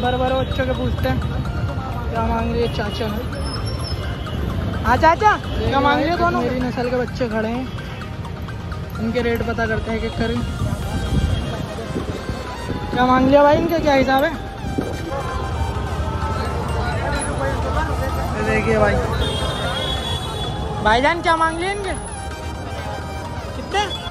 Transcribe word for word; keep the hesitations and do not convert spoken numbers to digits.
बड़े बड़े बच्चों के पूछते हैं क्या मांग रही है चाचा। हाँ चाचा क्या मांग रही है दोनों? मेरी नस्ल के बच्चे खड़े हैं, इनके रेट पता करते हैं कि करें क्या मांग लिया भाई, इनके क्या हिसाब है? देखिए भाई, भाईजान क्या मांग लिए इनके? कितने?